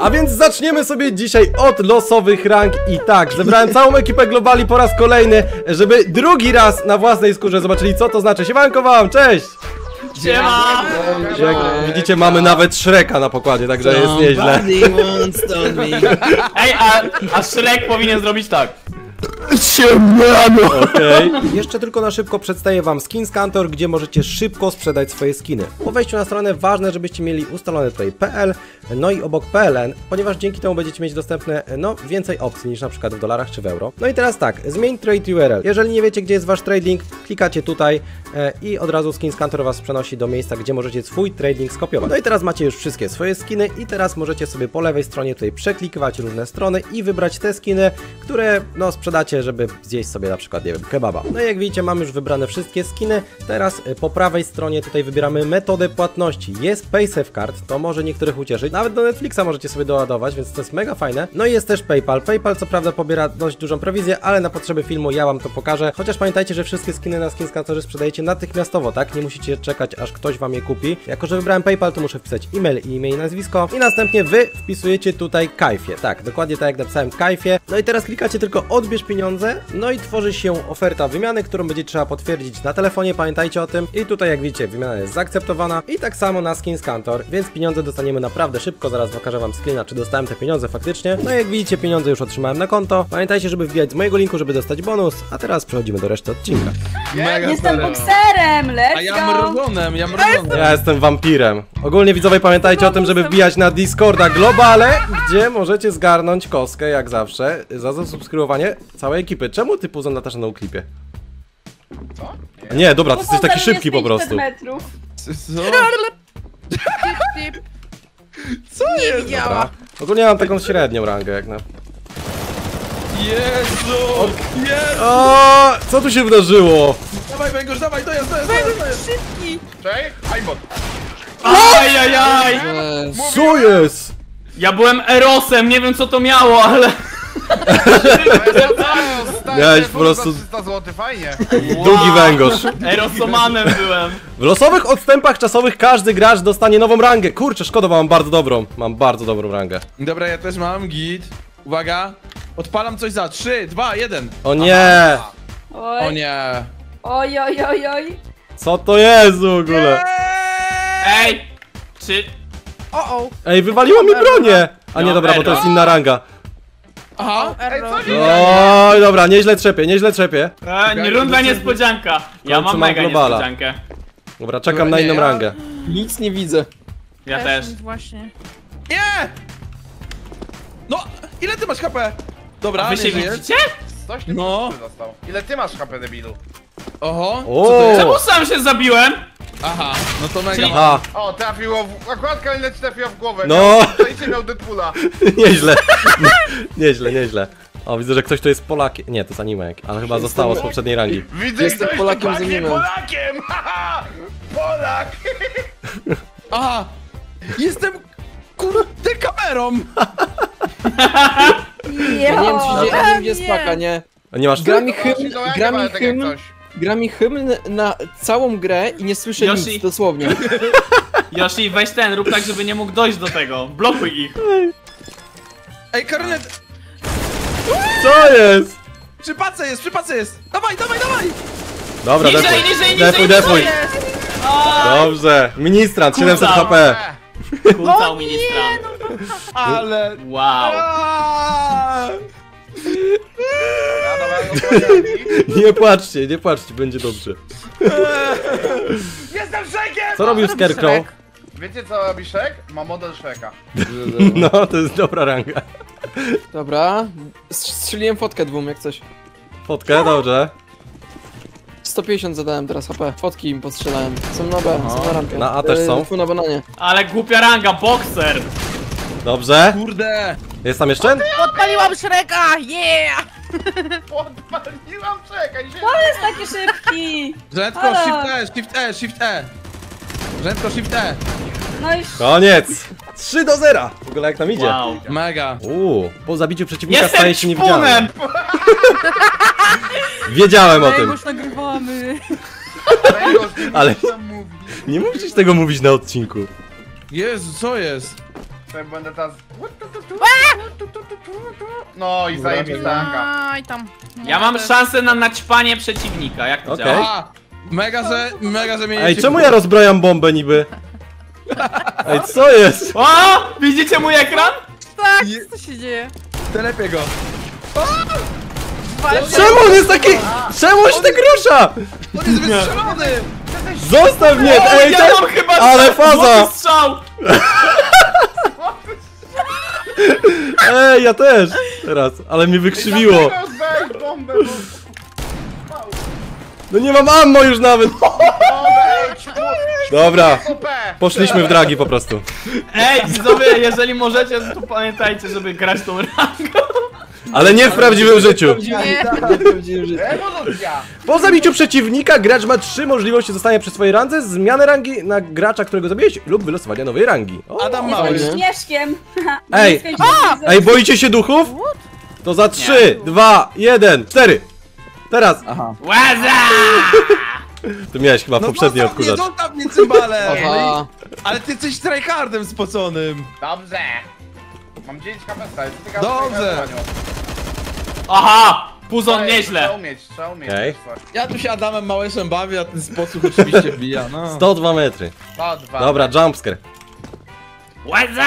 A więc zaczniemy sobie dzisiaj od losowych rank i tak, zebrałem całą ekipę Globali po raz kolejny, żeby drugi raz na własnej skórze zobaczyli, co to znaczy. Siemanko wam, cześć! Siema! Jak widzicie, mamy nawet Shreka na pokładzie, także jest nieźle. Ej, a Shrek powinien zrobić tak. Okej. Jeszcze tylko na szybko przedstawię wam Skinskantor, gdzie możecie szybko sprzedać swoje skiny. Po wejściu na stronę ważne, żebyście mieli ustalone tutaj PL, no i obok PLN, ponieważ dzięki temu będziecie mieć dostępne, no, więcej opcji niż na przykład w dolarach czy w euro. No i teraz tak, zmień trade URL. Jeżeli nie wiecie, gdzie jest wasz trading, klikacie tutaj i od razu Skinskantor was przenosi do miejsca, gdzie możecie swój trading skopiować. No i teraz macie już wszystkie swoje skiny i teraz możecie sobie po lewej stronie tutaj przeklikiwać różne strony i wybrać te skiny, które, no, sprzedacie, żeby zjeść sobie na przykład, nie wiem, kebaba. No i jak widzicie, mam już wybrane wszystkie skiny. Teraz po prawej stronie tutaj wybieramy metodę płatności. Jest PaySafeCard, to może niektórych ucieszyć. Nawet do Netflixa możecie sobie doładować, więc to jest mega fajne. No i jest też PayPal. PayPal co prawda pobiera dość dużą prowizję, ale na potrzeby filmu ja wam to pokażę. Chociaż pamiętajcie, że wszystkie skiny na Skinskantorze sprzedajecie natychmiastowo, tak? Nie musicie czekać, aż ktoś wam je kupi. Jako że wybrałem PayPal, to muszę wpisać e-mail i nazwisko. I następnie wy wpisujecie tutaj Kajfie. Tak, dokładnie tak jak napisałem, Kajfie. No i teraz klikacie tylko odbierz pieniądze. No i tworzy się oferta wymiany, którą będzie trzeba potwierdzić na telefonie, pamiętajcie o tym. I tutaj jak widzicie, wymiana jest zaakceptowana. I tak samo na Skinskantor, więc pieniądze dostaniemy naprawdę szybko. Zaraz pokażę wam screena, czy dostałem te pieniądze faktycznie. No i jak widzicie, pieniądze już otrzymałem na konto. Pamiętajcie, żeby wbijać z mojego linku, żeby dostać bonus. A teraz przechodzimy do reszty odcinka. Jestem bokserem, let's go! Ja mrożonem. Ja jestem wampirem. Ogólnie widzowie, pamiętajcie o tym, żeby wbijać na Discorda Globale, gdzie możecie zgarnąć kostkę, jak zawsze, za zasubskrybowanie całej ekipy. Czemu ty Puzon latasz na uklipie? Co? Nie, dobra, ty jesteś taki szybki po prostu. Metrów. Co jest? Dobra. Ogólnie mam taką średnią rangę jak na... Jezu! Jezu! O, co tu się wydarzyło? Dawaj węgorz, dawaj, to jest. Szybki! Cześć, aimbot. Ajajaj! Co jest? Ja byłem Erosem, nie wiem co to miało, ale... Miałeś po prostu 300 zł, fajnie. długi węgorz. Erosomanem byłem. W losowych odstępach czasowych każdy gracz dostanie nową rangę. Kurczę, szkoda, bo mam bardzo dobrą. Mam bardzo dobrą rangę. Dobra, ja też mam git. Uwaga. Odpalam coś za 3, 2, 1. O nie! Oj, O nie. oj, oj, oj, oj. Co to jest w ogóle? Ej! Czy... Ej, wywaliło mi bronię! A nie, dobra, bo to jest inna ranga. Aha. Ej, co się Oj, dobra, nieźle trzepię, nieźle trzepię. runda niespodzianka. Ja końcu mam mam mega globala. niespodziankę. Dobra, czekam Dobra, na nie, inną ja- rangę. Nic nie widzę. Ja też. Właśnie. Nie! No, ile ty masz HP? Dobra, Wy się nie żyjesz. widzicie? Coś ty No. dostał. Ile ty masz HP, debilu? Oho. O! Co to jest? Czemu sam się zabiłem? Aha, no to mega. Czyli- A, O, trafiło w... Akurat Kalina ci trafiła w głowę. No. To idzie miał Deadpoola. nieźle. Nieźle, nieźle. O, widzę, że ktoś tu jest Polakiem. Nie, to jest animek, ale chyba zostało z poprzedniej rangi. Widzę, Jestem ktoś Polakiem tu z pachnie anime. Polakiem! Haha! Polak! Aha! Jestem kurde kamerą! Ja nie wiem, czy się, nie wiem, gdzie jest paka, nie? A nie masz Gra ty? mi hymn, gra mi hymn na całą grę i nie słyszę Yoshi. nic, dosłownie. Yoshi, weź ten, rób tak, żeby nie mógł dojść do tego. Blokuj ich. Ej, Karnet! Co jest? Przy pace jest! Dawaj! Dobra, Niżej, defuj. niżej, Defuj, niżej, defuj. niżej. Oj, Dobrze. Ministrant, 700 Kucał. HP. Kucał ministra. Ale... Wow. Aaaa! Nie płaczcie, nie płaczcie, będzie dobrze. Jestem Shrekiem! Co robił Scarecrow? Wiecie co robi Shrek? Ma model Shreka. No, to jest dobra ranga. Dobra, strzeliłem fotkę dwóm, jak coś. Fotkę, dobrze. 150 zadałem teraz HP, fotki im postrzelałem. Są na B, są na rampie. Na A też są? Tu na bananie. Ale głupia ranga, bokser. Dobrze. Kurde! Jest tam jeszcze? Odpaliłam Shreka, yeah! Podpaliłam Shreka i się... To jest taki szybki! Rzędko, Halo. Shift E! Rzędko, Shift E! No i Koniec. 3-0. W ogóle jak nam idzie? Wow. Mega! Po zabiciu przeciwnika Jestem staje się niewidzialny. ćpunem! Wiedziałem o tym. już nagrywamy. Ale nie musisz tego mówić na odcinku. Jezu, co jest? To będę teraz... No i zajebista Anka. Aj tam. Ja mam szansę na naćpanie przeciwnika, jak to Okej. działa? Aha! Mega, że mnie Ej, czemu ja rozbrajam bombę niby? Ej, co jest? O! Widzicie mój ekran? Tak, Je- co się dzieje? Telepie go. Czemu on jest taki... Czemu on się tak rusza? On jest wystrzelony! Zostaw mnie! Ej, ja te... mam chyba Ale faza! złoty strzał! Ej, ja też! Teraz, ale mnie wykrzywiło. Zdaj bombę, No nie mam ammo już nawet. Dobra, poszliśmy w dragi po prostu. Ej, widzowie, jeżeli możecie, to pamiętajcie, żeby grać tą rangą. Ale nie w prawdziwym życiu. Ewolucja! Po zabiciu przeciwnika gracz ma 3 możliwości zostania przy swojej randze, zmiany rangi na gracza, którego zabiłeś lub wylosowania nowej rangi. O. Adam Mały. Jestem Śnieżkiem. Ej, ej, boicie się duchów? To za 3, 2, 1, 4. Teraz. Aha. Łaza! Ty miałeś chyba poprzedni zostaw mnie, odkurzacz. zostaw mnie, cymbale! Aha. Ale ty jesteś tryhardem spoconym. Dobrze! Mam 9 kapesta, jest tylko Dobrze. Aha! Puzon nieźle. Trzeba umieć. Okej. Ja tu się Adamem Małyszem bawię, a ten sposób oczywiście wbija, no. 102 metry. To dwa. Dobra, jumpscare. Łaza!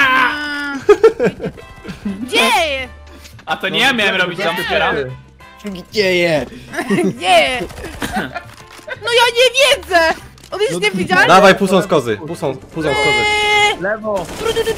Gdzie? A to nie ja miałem robić jumpscare'a. Gdzie je? Gdzie? No ja nie wiedzę! On jest niewidzialny? Dawaj, pusą z kozy. Pusą z kozy. Lewo.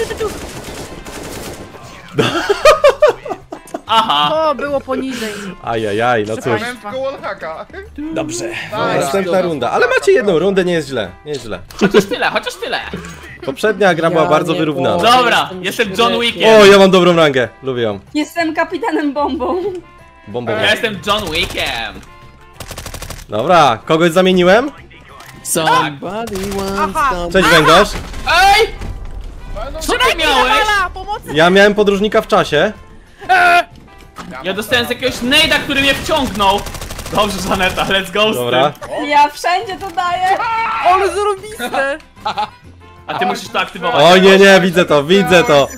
Aha! O, było poniżej. Ajajaj, no cóż. Miałem tylko wallhacka. Dobrze. Dobra. Następna runda. Ale macie jedną rundę, nie jest źle. Nie jest źle. Chociaż tyle, chociaż tyle. Poprzednia gra była bardzo nie wyrównana. powiem. Dobra, jestem John O, Wickiem. ja mam dobrą rangę. Lubię ją. Jestem kapitanem bombą. Bombowa. Ja jestem John Wickiem. Dobra, kogoś zamieniłem? Somebody once Aha. told Cześć węgorz. Ej! Co ty miałeś? Nawala, pomocy! Ja miałem podróżnika w czasie. Ja dostałem z jakiegoś nejda, który mnie wciągnął. Dobrze, Żaneta, let's go z Dobra. tym. Ja wszędzie to daję. Ale zarobiste! A ty musisz to aktywować. O nie, nie, widzę to, widzę to.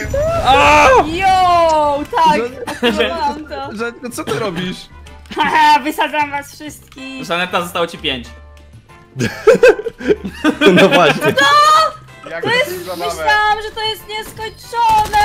Yo, tak. Aktywowałam to. Że, co ty robisz? Haha, wysadzam was wszystkich. Żaneta, zostało ci 5. No właśnie. Jak To jest, myślałam, że to jest nieskończone.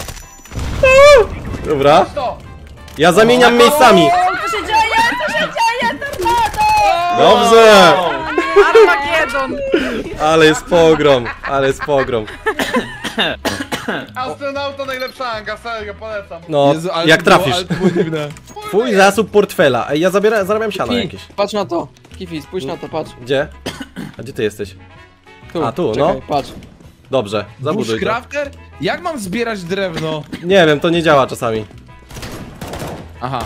Dobra. To! Ja zamieniam miejscami. O, co się dzieje? Co się dzieje? Tornado! Dobrze. O, Armagedon! Ale jest pogrom. Ale jest pogrom. Astronauta najlepsza Anka, serio, polecam. No, Jezu, ale jak to było- trafisz. Ale to było dziwne. Twój zasób portfela. Ej, ja zarabiam siano Kifi, jakieś. patrz na to. Kifi, spójrz na to, patrz. Gdzie? A gdzie ty jesteś? Tu, A, tu, czekaj, no. patrz. Dobrze, zabuduj to. Bushcrafter? Jak mam zbierać drewno? Nie wiem, to nie działa czasami. Aha.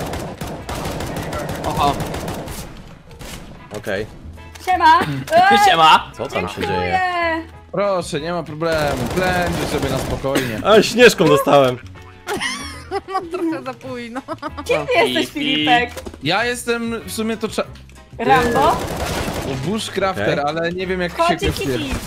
Aha. Okej. Siema. Siema. Co tam się dzieje? Dziękuję. Proszę, nie ma problemu. Klęczę sobie na spokojnie. A, śnieżką dostałem. No trochę za późno. Kim ty jesteś, Filipek? Ja jestem w sumie to Rambo? Bushcrafter, Okej. ale nie wiem jak się Chodź, kwestuje. Kitty.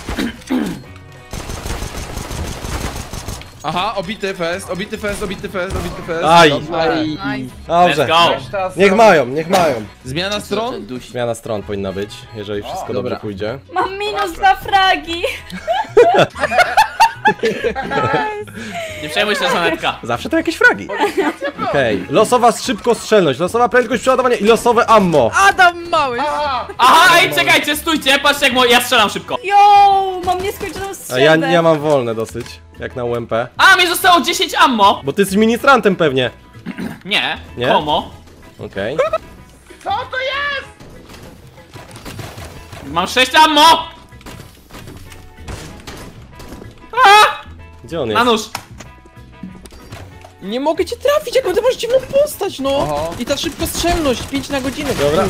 Aha, obity fest, obity fest, obity fest, obity fest. Aj. Dobrze. Nice. Let's Dobrze. go. Niech mają, niech mają. Zmiana stron? Zmiana stron powinna być, jeżeli wszystko dobra. dobrze pójdzie. Mam minus 2 fragi. Nie przejmuj się, Żanetka. Zawsze to jakieś fragi. Okej. Losowa szybkostrzelność, losowa prędkość przeładowania i losowe ammo. Adam Mały! Aha, ej, czekajcie, stójcie, patrzcie jak ja strzelam szybko. Yo, mam nieskończoną A strzelbę. ja mam wolne dosyć, jak na UMP. A, mi zostało 10 ammo. Bo ty jesteś ministrantem pewnie. Nie, Nie? komo. Okej. Co to jest? Mam 6 ammo. A, Gdzie on na jest? nóż. Nie mogę cię trafić, jaką ty masz dziwną postać, no! Oho. I ta szybkostrzelność, 5 na godzinę. Dobra.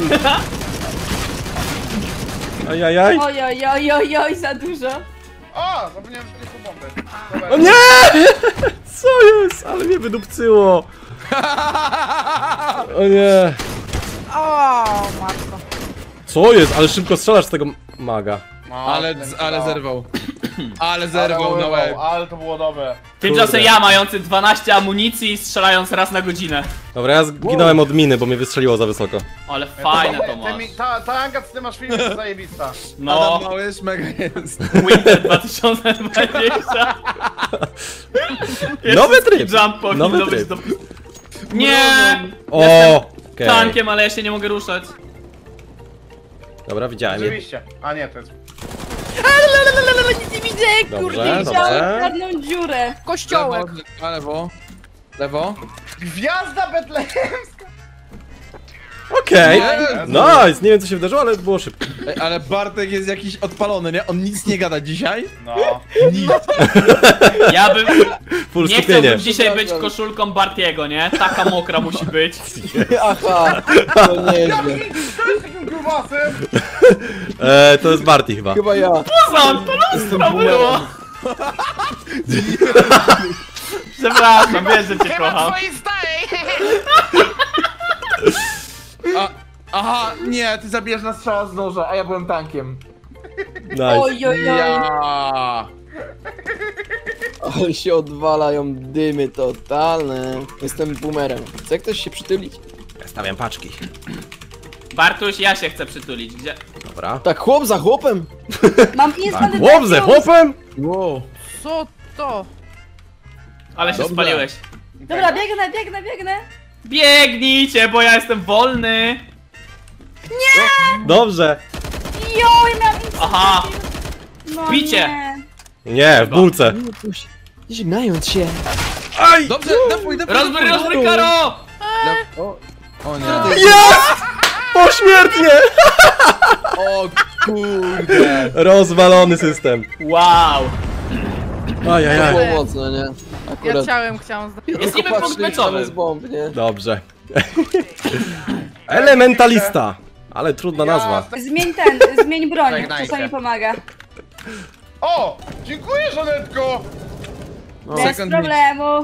Ajajaj. Oj, oj, oj, oj, oj, za dużo. O, zapomniałem, że nie są bomby. Dobra. O nie! Co jest? Ale mnie wydupcyło. O nie. O, matko. Co jest? Ale szybko strzelasz z tego maga. No, Ale ten zerwał. Ale zerwał na łeb. Ale to było dobre. Tymczasem ja mający 12 amunicji, strzelając raz na godzinę. Dobra, ja zginąłem od miny, bo mnie wystrzeliło za wysoko. Ale fajne to masz. Ta Anga, co ty masz film, jest zajebista. No, Adam Małysz mega jest. Winter 2020. Nowy tryb. Jump powinno Nowy być tryb. do... Nie! O, okej. Tankiem, ale ja się nie mogę ruszać. Dobra, widziałem je. Oczywiście. A nie, to jest... Nic nie widzę, kurde. Dobrze, dobrze. Czarną dziurę. Kościołek. Lewo. Lewo. Gwiazda betlejemska! Okej. Jezu. Nice, nie wiem co się wydarzyło, ale było szybko. Ej, ale Bartek jest jakiś odpalony, nie? On nic nie gada dzisiaj. No. Nic. Ja bym... Full Nie skupienie. chciałbym dzisiaj być koszulką Bartiego, nie? Taka mokra musi być. Aha, to nieźle. To jest takim grubasem! To jest Barty chyba. Chyba ja. Puzon, to lustro było! Przepraszam, wiesz, że cię kocham. twojej stałej! Aha, nie, ty zabijesz na strzała z noża, a ja byłem tankiem. Nice. Oj, oj, oj. Ja. Ale się odwalają dymy totalne. Jestem boomerem. Chce ktoś się przytulić? Stawiam paczki. Bartuś, ja się chcę przytulić. Gdzie? Dobra. Tak, chłop za chłopem. Mam instant Chłop ze chłopem? Wow. Co to? Ale się Dobra. spaliłeś. Dobra, biegnę. Biegnijcie, bo ja jestem wolny. Dobrze. Jo, ja miałam instant. Aha, No Picie. nie. Nie, w bułce. Nie żegnając się. Aj! Dobrze, defuj. rozbry Karo! O nie. Jest! Pośmiertnie! O kurde. Rozwalony system. Wow. To Ajajaj. było mocno, nie? Ja Akurat. chciałem Jest niby punkt Patrzyli meczowy. z bomb, nie? Dobrze. Elementalista. Ale trudna nazwa. Zmień broń, Żegnajcie. czasami pomaga. O! Dziękuję, Żanetko! Bez Second problemu.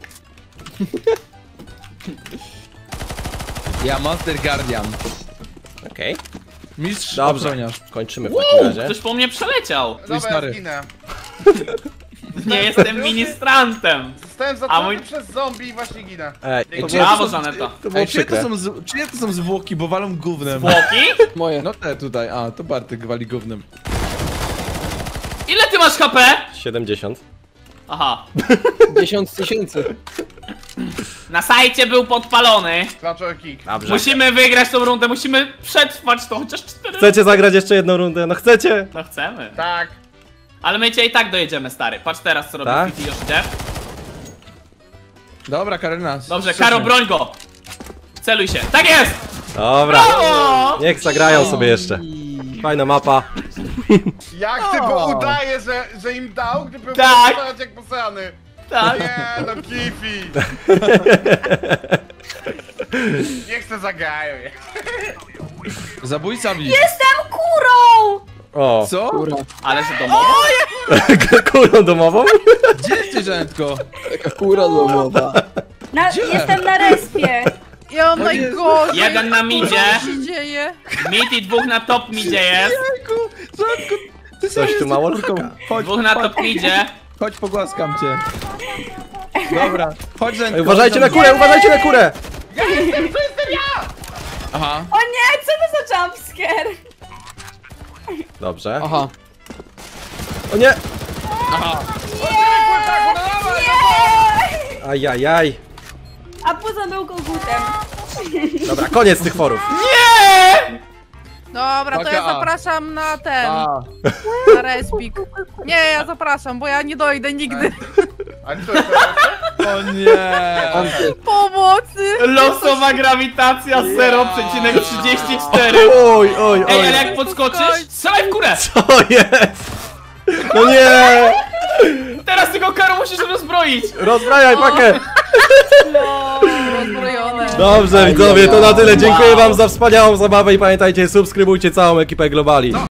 Ja Master Guardian. Okej. Mistrz Dobrze. ochroniarz. Kończymy w takim razie. Ktoś po mnie przeleciał. Dobra, stary. ja zginę. Nie jestem ministrantem. Zostałem A zatrzymany mój- przez zombie i właśnie ginę. Ej, To gdzie brawo, Żaneta. to było przykre. Czyje to są zwłoki, bo walą gównem? Zwłoki? Moje. No te tutaj, a to Bartek wali gównem. Ile ty masz HP? 70. Aha. 10 000. Na sajcie był podpalony. Clutcher kick. Dobrze. Musimy wygrać tą rundę, musimy przetrwać to chociaż 4. Chcecie zagrać jeszcze jedną rundę? No chcecie? No chcemy. Tak. Ale my cię i tak dojedziemy, stary. Patrz teraz, co robi Tak? Kitty już idzie. Dobra, Karolina. Dobrze, Karo, broń go. Celuj się. Tak jest! Dobra. O! Niech zagrają sobie jeszcze. Fajna mapa. Jak ty go udaje, że im dał, gdy był Tak. tak. Jak posrany. Tak. Nie, no Kifi. Niech se zagrają. Zabójca mi. Jestem kurą! O. Co? Kura. Ale że domowo? Kulą domową? Gdzie jesteś, Żanetko? Taka kura domowa. Jestem na respie. Ja mam najgorzej. Jeden na midzie. Co się dzieje? Mid i dwóch na top midzie jest. Żanetko, ty Coś tu mało córką. laka. Chodź, Dwóch na top midzie. chodź, pogłaskam cię. Dobra, chodź, Żanetko. Ej, uważajcie na chodź, kurę, uważajcie na kurę! Aha. O nie, co to za jumpscare? Dobrze. Aha. O nie! Aha. Nie! Ajajaj. A poza był kogutem. Dobra, koniec tych forów. Dobra, to ja Taka A. zapraszam na ten, A. na respik. Nie, ja zapraszam, bo ja nie dojdę nigdy. A co jest teraz? O nie. Anty. Pomocy! Losowa grawitacja 0,34. Oj, oj, Ej, ale oj. jak podskoczysz, strzelaj w górę! Co jest? No nie! Teraz tylko Karo musisz rozbroić! Rozbrajaj pakę! Rozbrojone. Dobrze widzowie, to na tyle. Dziękuję wam za wspaniałą zabawę i pamiętajcie, subskrybujcie całą ekipę Globali.